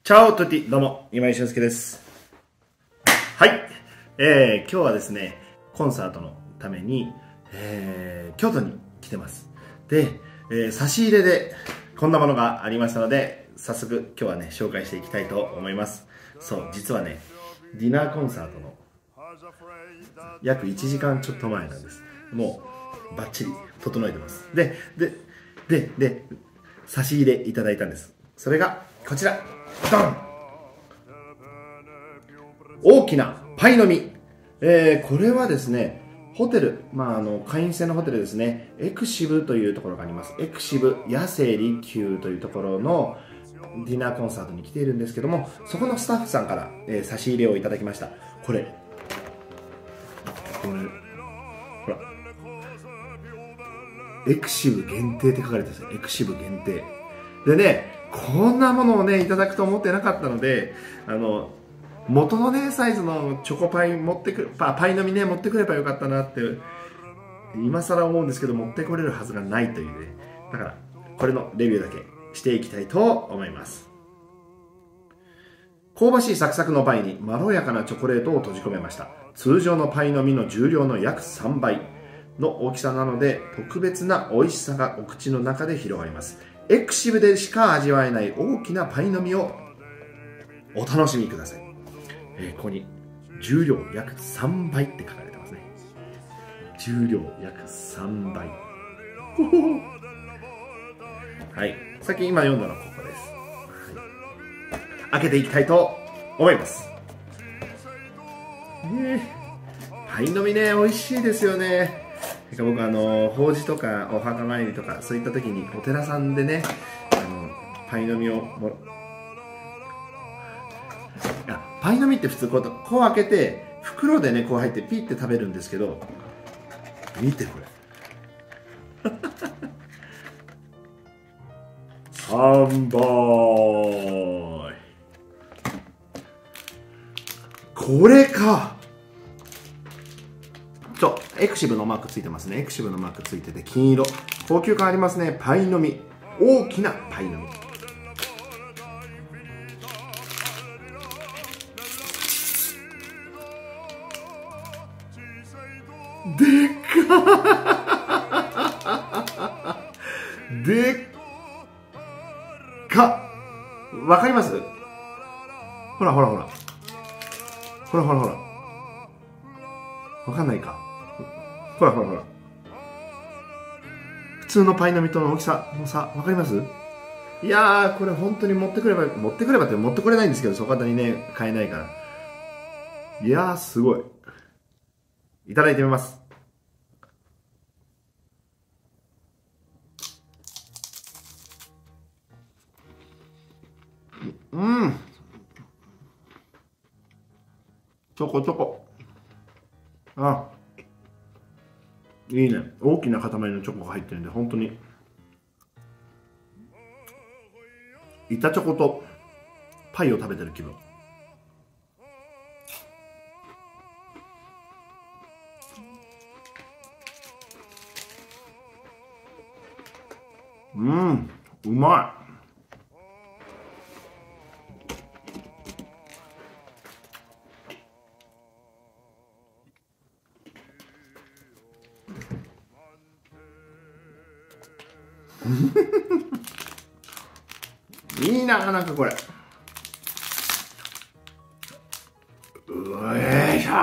チャオトゥティ、どうも、今井俊介です。はい、今日はですね、コンサートのために、京都に来てます。で、差し入れでこんなものがありましたので、早速今日はね、紹介していきたいと思います。そう、実はね、ディナーコンサートの約1時間ちょっと前なんです。もう、バッチリ整えてます。で、差し入れいただいたんです。それが、こちら。ドン！大きなパイの実。これはですね、ホテル、会員制のホテルですね、エクシブというところがあります。エクシブ野生利休というところのディナーコンサートに来ているんですけども、そこのスタッフさんから、差し入れをいただきました。これ、ほら、エクシブ限定って書かれてるんですよ。エクシブ限定。でね、こんなものをね、いただくと思ってなかったので、元のね、サイズのチョコパイ持ってくる、パイの実ね、持ってくればよかったなって、今更思うんですけど、持ってこれるはずがないというね。だから、これのレビューだけしていきたいと思います。香ばしいサクサクのパイにまろやかなチョコレートを閉じ込めました。通常のパイの実の重量の約3倍の大きさなので、特別な美味しさがお口の中で広がります。エクシブでしか味わえない大きなパイの実をお楽しみください。ここに重量約3倍って書かれてますね。重量約3倍。はい。さっき今読んだのはここです。はい、開けていきたいと思います。パイの実ね、美味しいですよね。僕法事とかお墓参りとかそういった時にお寺さんでね、パイの実をパイの実って普通こう開けて袋でねこう入ってピッて食べるんですけど、見てこれ3倍。これか。エクシブのマークついてますね。エクシブのマークついてて金色、高級感ありますね。パイの実、大きなパイの実。でっかでっか。わかります？ほらほらほらほらほらほら、わかんないか。ほらほらほら、普通のパイの実との大きさの差わかります？いやー、これ本当に持ってくればって持ってこれないんですけど、そう簡単にね買えないから。いやー、すごい。いただいてみます。うん、チョコチョコ。あ、いいね。大きな塊のチョコが入ってるんで、本当に板チョコとパイを食べてる気分。うん、うまい。いいな、なんかこれ。いしょ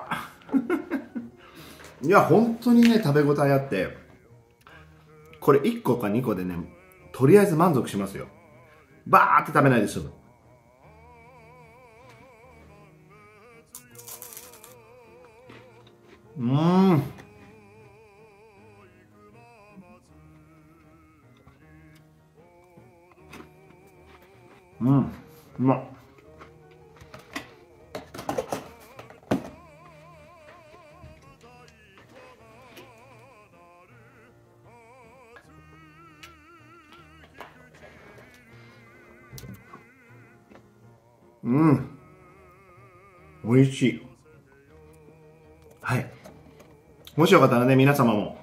いや、本当にね、食べ応えあって、これ1個か2個でね、とりあえず満足しますよ。バーって食べないで済む。うまっ。美味しい。はい。もしよかったらね、皆様も、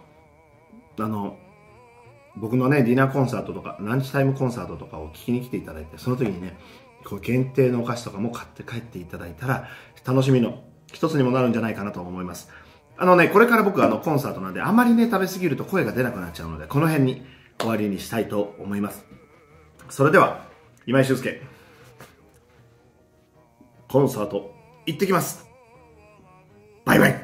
僕のね、ディナーコンサートとか、ランチタイムコンサートとかを聞きに来ていただいて、その時にね、 こう限定のお菓子とかも買って帰っていただいたら、楽しみの一つにもなるんじゃないかなと思います。これから僕コンサートなんで、あまりね、食べ過ぎると声が出なくなっちゃうので、この辺に終わりにしたいと思います。それでは、今井俊介、コンサート行ってきます。バイバイ。